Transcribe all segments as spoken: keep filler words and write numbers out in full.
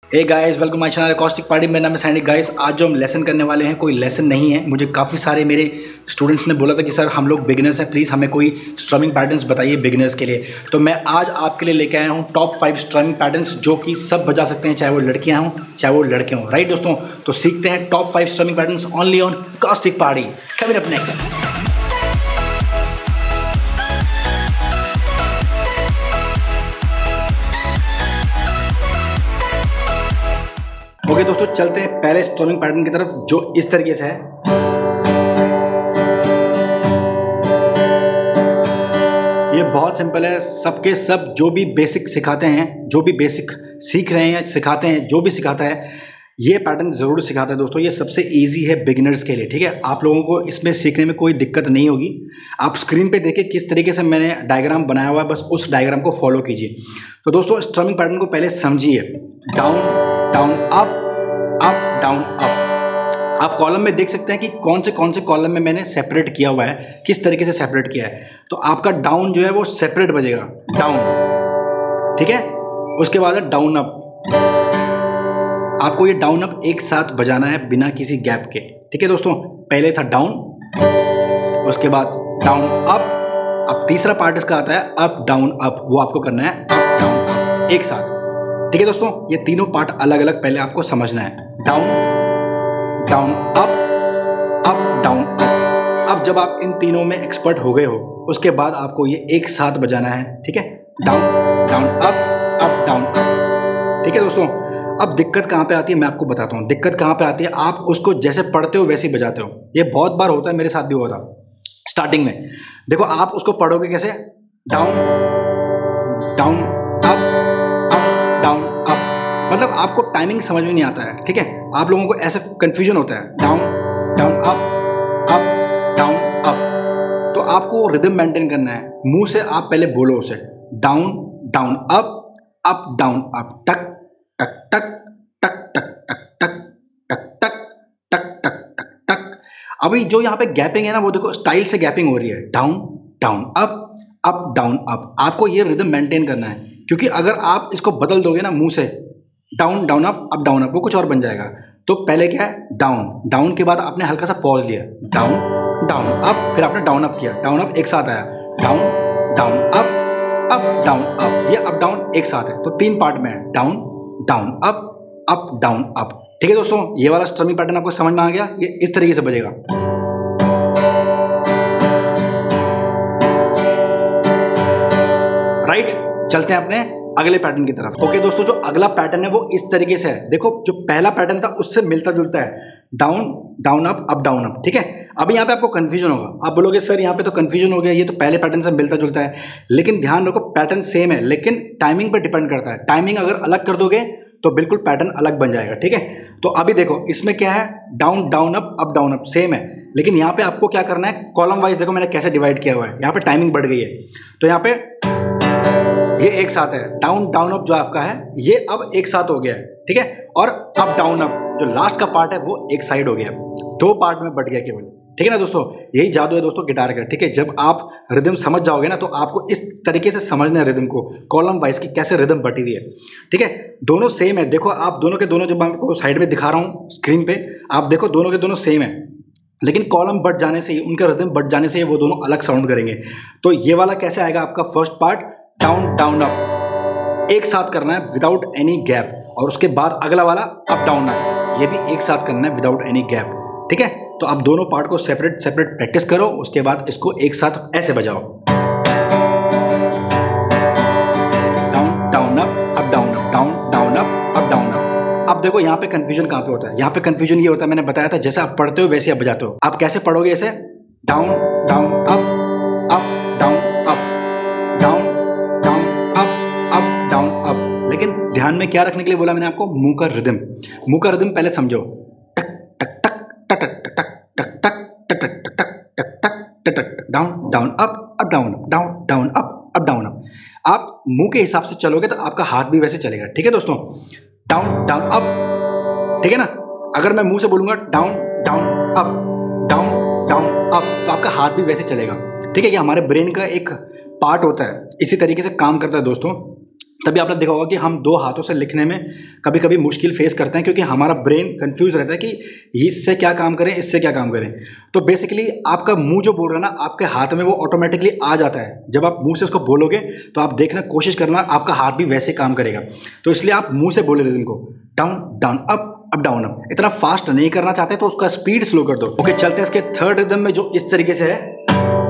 Hey guys, welcome my channel caustic party. मेरा नाम है सैनिक। गाइस, आज जो हम लेसन करने वाले हैं कोई लेसन नहीं है। मुझे काफ़ी सारे मेरे स्टूडेंट्स ने बोला था कि सर हम लोग बिगिनर्स हैं, प्लीज़ हमें कोई स्ट्रमिंग पैटर्न्स बताइए बिगिनर्स के लिए। तो मैं आज आपके लिए लेके आया हूँ टॉप फाइव स्ट्रमिंग पैटर्न्स जो कि सब बजा सकते हैं, चाहे वो लड़कियाँ हों चाहे वो लड़के हों। राइट दोस्तों, तो सीखते हैं top five strumming patterns only on caustic party. Coming up next. Okay okay, दोस्तों चलते हैं पहले स्ट्रमिंग पैटर्न की तरफ जो इस तरीके से है। ये बहुत सिंपल है, सबके सब जो भी बेसिक सिखाते हैं, जो भी बेसिक सीख रहे हैं सिखाते हैं, जो भी सिखाता है ये पैटर्न ज़रूर सिखाता है दोस्तों। ये सबसे इजी है बिगिनर्स के लिए। ठीक है, आप लोगों को इसमें सीखने में कोई दिक्कत नहीं होगी। आप स्क्रीन पे देखिए किस तरीके से मैंने डायग्राम बनाया हुआ है, बस उस डायग्राम को फॉलो कीजिए। तो दोस्तों स्ट्रमिंग पैटर्न को पहले समझिए। Down down up up down up. आप कॉलम में देख सकते हैं कि कौन से कौन से कॉलम में मैंने सेपरेट किया हुआ है, किस तरीके से सेपरेट किया है। तो आपका डाउन जो है वो सेपरेट बजेगा, डाउन। ठीक है, उसके बाद है डाउन अप। आपको ये डाउन अप एक साथ बजाना है बिना किसी गैप के। ठीक है दोस्तों, पहले था डाउन, उसके बाद डाउन अप। अब तीसरा पार्ट इसका आता है अप डाउन अप, वो आपको करना है अप डाउन अप एक साथ। ठीक है दोस्तों, ये तीनों पार्ट अलग अलग पहले आपको समझना है। Down down up up down up. अब जब आप इन तीनों में एक्सपर्ट हो गए हो उसके बाद आपको ये एक साथ बजाना है। ठीक है, down down up up down up. ठीक है दोस्तों, अब दिक्कत कहाँ पे आती है मैं आपको बताता हूँ। दिक्कत कहाँ पे आती है, आप उसको जैसे पढ़ते हो वैसे ही बजाते हो। ये बहुत बार होता है, मेरे साथ भी हुआ था स्टार्टिंग में। देखो आप उसको पढ़ोगे कैसे, down down up up down up, मतलब आपको टाइमिंग समझ में नहीं आता है। ठीक है, आप लोगों को ऐसे कंफ्यूजन होता है, down down up up down up. तो आपको रिदम मेंटेन करना है, मुंह से आप पहले बोलो उसे, down down up up down up, टक टक टक टक टक टक टक टक टक टक टक टक टक। अभी जो यहाँ पे गैपिंग है ना, वो देखो स्टाइल से गैपिंग हो रही है, down down up up down up. आपको ये रिदम मेंटेन करना है, क्योंकि अगर आप इसको बदल दोगे ना मुंह से, down down up up down up, वो कुछ और बन जाएगा। तो पहले क्या है, डाउन डाउन के बाद आपने हल्का सा पॉज लिया, डाउन डाउन अप, फिर आपने डाउन अप किया, डाउन अप एक साथ आया, down down up up down up. ये अप डाउन एक साथ है, तो तीन पार्ट में है, down down up up down up. ठीक है दोस्तों, ये वाला स्ट्रमिंग पैटर्न आपको समझ में आ गया। ये इस तरीके से बजेगा। राइट, चलते हैं अपने अगले पैटर्न की तरफ। ओके दोस्तों, जो अगला पैटर्न है वो इस तरीके से है। देखो जो पहला पैटर्न था उससे मिलता जुलता है, down down up up down up. ठीक है, अभी यहाँ पे आपको कंफ्यूजन होगा, आप बोलोगे सर यहाँ पे तो कंफ्यूजन हो गया, ये तो पहले पैटर्न से मिलता जुलता है। लेकिन ध्यान रखो, पैटर्न सेम है लेकिन टाइमिंग पर डिपेंड करता है। टाइमिंग अगर अलग कर दोगे तो बिल्कुल पैटर्न अलग बन जाएगा। ठीक है, तो अभी देखो इसमें क्या है, down down up up down up same है, लेकिन यहाँ पे आपको क्या करना है, कॉलम वाइज देखो मैंने कैसे डिवाइड किया हुआ है। यहाँ पे टाइमिंग बढ़ गई है, तो यहाँ पे ये एक साथ है, डाउन डाउन अप जो आपका है ये अब एक साथ हो गया है। ठीक है, और अप डाउन अप जो लास्ट का पार्ट है वो एक साइड हो गया, दो पार्ट में बट गया केवल। ठीक है ना दोस्तों, यही जादू है दोस्तों गिटार का। ठीक है, जब आप रिदम समझ जाओगे ना तो आपको इस तरीके से समझना है रिदम को, कॉलम वाइज की कैसे रिदम बटी हुई है। ठीक है, दोनों सेम है। देखो आप दोनों के दोनों, जब मैं आपको साइड में दिखा रहा हूँ स्क्रीन पे, आप देखो दोनों के दोनों सेम है, लेकिन कॉलम बट जाने से ही, उनका रिदम बट जाने से ही वो दोनों अलग साउंड करेंगे। तो ये वाला कैसे आएगा, आपका first part down down up एक साथ करना है विदाउट एनी गैप, और उसके बाद अगला वाला अप डाउन अप, ये भी एक साथ करना है विदाउट एनी गैप। ठीक है, तो आप दोनों पार्ट को सेपरेट सेपरेट प्रैक्टिस करो, उसके बाद इसको एक साथ ऐसे बजाओ, down down up up down up down down up up down up. अब देखो यहाँ पे कंफ्यूजन कहाँ पे होता है, यहाँ पे कंफ्यूजन ये होता है, मैंने बताया था जैसे आप पढ़ते हो वैसे आप बजाते हो। आप कैसे पढ़ोगे इसे, down down up up down up down down up up down up. लेकिन ध्यान में क्या रखने के लिए बोला मैंने आपको, मुंह का रिदम। मुंह का रिदम पहले समझो, टक टक टक टक टक टक टक टक टक टक टक टक, down down up up down up down down up up down up. आप मुंह के हिसाब से चलोगे तो आपका हाथ भी वैसे चलेगा। ठीक है दोस्तों, डाउन डाउन अप। ठीक है ना, अगर मैं मुंह से बोलूंगा down down up down down up, तो आपका हाथ भी वैसे चलेगा। ठीक है, ये हमारे ब्रेन का एक पार्ट होता है, इसी तरीके से काम करता है दोस्तों। तभी आपने देखा होगा कि हम दो हाथों से लिखने में कभी कभी मुश्किल फेस करते हैं, क्योंकि हमारा ब्रेन कंफ्यूज रहता है कि इससे क्या काम करें, इससे क्या काम करें। तो बेसिकली आपका मुंह जो बोल रहा है ना, आपके हाथ में वो ऑटोमेटिकली आ जाता है। जब आप मुंह से उसको बोलोगे तो आप देखना कोशिश करना, आपका हाथ भी वैसे काम करेगा। तो इसलिए आप मुंह से बोले रिदम को, down down up up down up. इतना फास्ट नहीं करना चाहते तो उसका स्पीड स्लो कर दो। ओके, चलते हैं इसके थर्ड रिदम में, जो इस तरीके से है।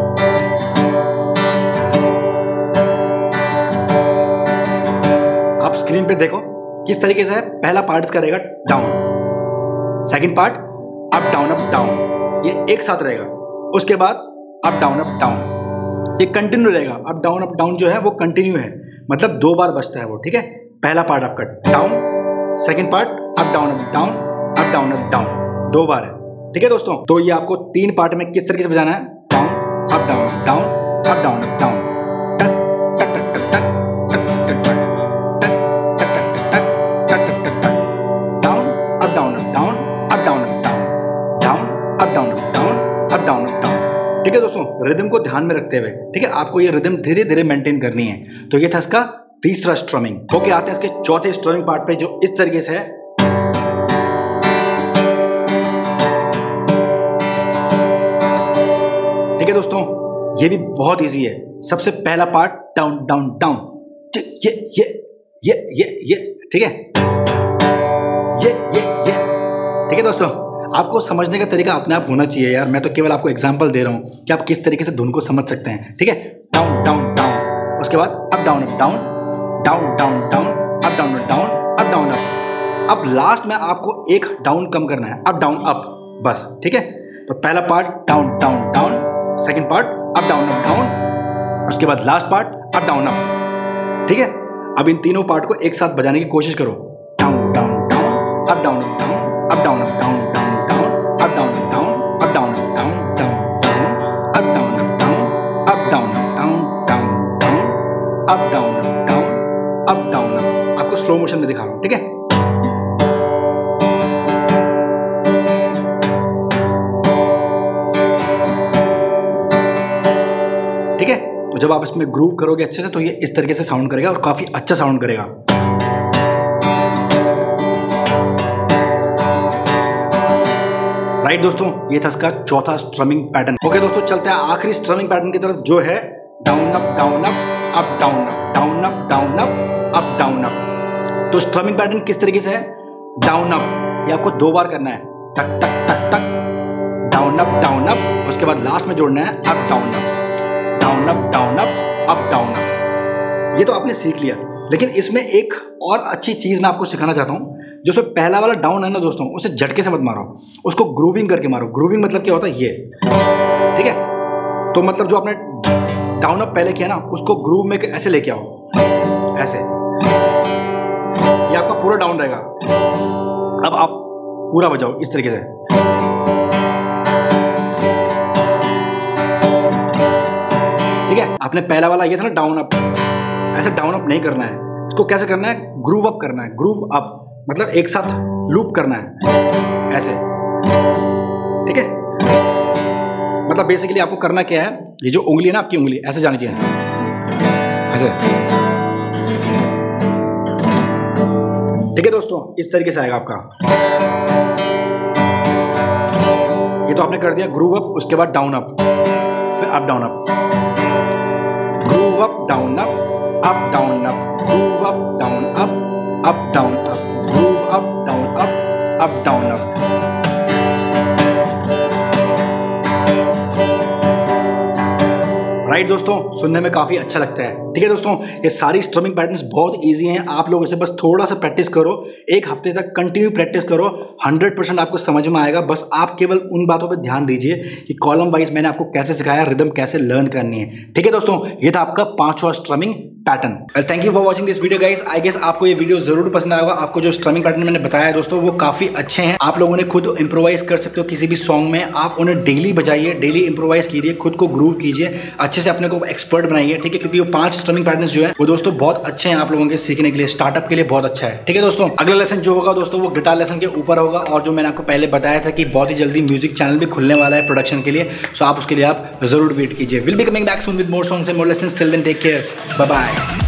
आप स्क्रीन पे देखो किस तरीके से है। पहला पार्ट इसका रहेगा down, second part up down up down, ये एक साथ रहेगा। उसके बाद अप डाउन अप डाउन, ये कंटिन्यू रहेगा। अप डाउन अप डाउन जो है वो कंटिन्यू है, मतलब दो बार बजता है वो, ठीक है। पहला पार्ट आपका down, second part up down up down, up down up down, दो बार है, ठीक है दोस्तों। तो ये आपको तीन पार्ट में किस तरीके से बजाना है, down up down up down, up down up down, ठीक है दोस्तों। रिदम को ध्यान में रखते हुए, ठीक है, आपको ये रिदम धीरे धीरे मेंटेन करनी है। तो ये था इसका तीसरा स्ट्रमिंग। ओके, आते हैं इसके चौथे स्ट्रमिंग पार्ट पे, जो इस तरीके से है। ठीक है दोस्तों, ये भी बहुत इजी है। सबसे पहला पार्ट डाउन डाउन डाउन, ये ये ये ये ये ठीक है, ये ये ये ठीक है दोस्तों। आपको समझने का तरीका अपने आप होना चाहिए यार, मैं तो केवल आपको एग्जांपल दे रहा हूँ कि आप किस तरीके से धुन को समझ सकते हैं, ठीक है। डाउन डाउन डाउन, उसके बाद up down up down, down down down, up down down, up down up. अब लास्ट में आपको एक डाउन कम करना है, अप डाउन अप, बस, ठीक है। तो पहला part down down down, second part up down up down, उसके बाद last part up down up, ठीक है। अब इन तीनों पार्ट को एक साथ बजाने की कोशिश करो। Down down down, up down up down, up down up down, up down up down, up down up down, down down, up down up down, up down up down, down down, up down up down, up down up। आपको slow motion में दिखा रहा हूँ, ठीक है। ठीक है, तो जब आप इसमें ग्रूव करोगे अच्छे से तो ये इस तरीके से साउंड करेगा और काफी अच्छा साउंड करेगा। राइट दोस्तों, ये था इसका चौथा स्ट्रमिंग पैटर्न। ओके दोस्तों, चलते हैं आखिरी स्ट्रमिंग पैटर्न की तरफ, जो है down up down up, up down up, down up down up, up down up. तो स्ट्रमिंग पैटर्न किस तरीके से है, डाउन अप, ये आपको दो बार करना है, टक टक टक टक, डाउन अप डाउन अप, उसके बाद लास्ट में जोड़ना है up down up, down up down up, up down up. ये तो आपने सीख लिया, लेकिन इसमें एक और अच्छी चीज मैं आपको सिखाना चाहता हूँ। जो उसमें पहला वाला डाउन है ना दोस्तों, उसे झटके से मत मारो, उसको ग्रूविंग करके मारो। ग्रूविंग मतलब क्या होता है, ये, ठीक है। तो मतलब जो आपने डाउन अप पहले किया ना, उसको ग्रूव में ऐसे लेके आओ, ऐसे, ये आपका पूरा डाउन रहेगा। अब आप पूरा बजाओ इस तरीके से, ठीक है। आपने पहला वाला ये था ना डाउन अप, ऐसे डाउन अप नहीं करना है, इसको कैसे करना है, ग्रूव अप करना है। ग्रूव अप मतलब एक साथ लूप करना है, ऐसे, ठीक है। मतलब बेसिकली आपको करना क्या है, ये जो उंगली है ना आपकी, उंगली ऐसे जानी चाहिए, ऐसे, ठीक है दोस्तों। इस तरीके से आएगा आपका। ये तो आपने कर दिया ग्रूव अप, उसके बाद डाउन अप, फिर up down up, groove up down up, up down up, groove up down up, up down up, groove up down up, up down up. Right दोस्तों, सुनने में काफी अच्छा लगता है, ठीक है दोस्तों। ये सारी स्ट्रमिंग पैटर्न्स बहुत इजी हैं, आप लोग इसे बस थोड़ा सा प्रैक्टिस करो, एक हफ्ते तक कंटिन्यू प्रैक्टिस करो, हंड्रेड परसेंट आपको समझ में आएगा। बस आप केवल उन बातों पे ध्यान दीजिए कि कॉलम वाइज मैंने आपको कैसे सिखाया, रिदम कैसे लर्न करनी है, ठीक है दोस्तों। ये था आपका पांचवा strumming pattern. Thank you for watching this video guys. I guess आपको ये वीडियो जरूर पसंद आएगा। आपको जो स्ट्रमिंग पैटर्न मैंने बताया दोस्तों, वो काफी अच्छे हैं, आप लोगों ने खुद इंप्रोवाइज कर सकते हो किसी भी सॉन्ग में। आप उन्हें डेली बजाइए, डेली इंप्रोवाइज कीजिए, खुद को ग्रूव कीजिए, अच्छे से अपने को एक्सपर्ट बनाइए, ठीक है। क्योंकि वो पांच स्ट्रमिंग पैटर्न्स जो है वो दोस्तों बहुत अच्छे हैं आप लोगों के सीखने के लिए, स्टार्टअप के लिए बहुत अच्छा है, ठीक है दोस्तों। अगला लेसन जो होगा दोस्तों, वो गिटार लेसन के ऊपर होगा, और जो मैंने आपको पहले बताया था कि बहुत ही जल्दी म्यूजिक चैनल भी खुलने वाला है प्रोडक्शन के लिए, सो आप उसके लिए आप जरूर वेट कीजिए। Will be coming back soon with more songs and more lessons. Till then take care, bye bye.